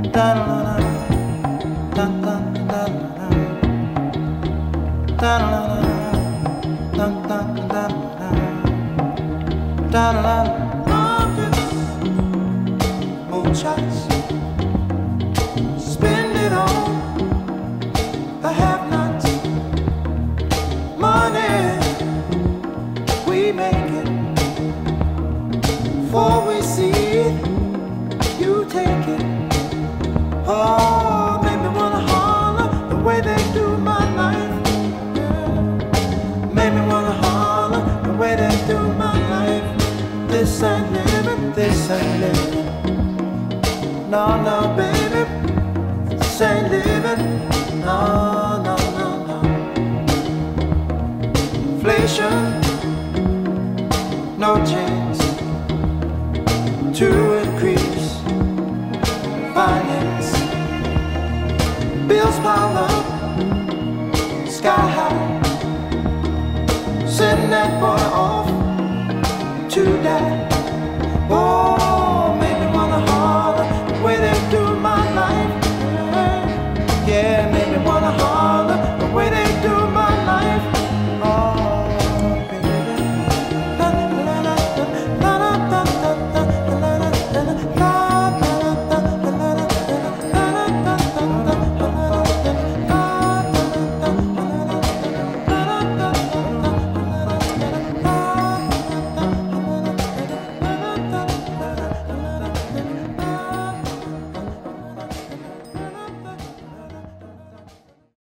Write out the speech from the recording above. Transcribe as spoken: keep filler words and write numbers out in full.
Moonshots, spend it on the have-nots. Money, we make it. Before we see it, you take it. Oh, make me wanna holler the way they do my life. Yeah. Make me wanna holler the way they do my life. This ain't living, this ain't living. No, no, baby, this ain't living. No, no, no, no. Inflation, no chance to increase finance. Bills pile up, sky high. Send that boy off to die. Oh.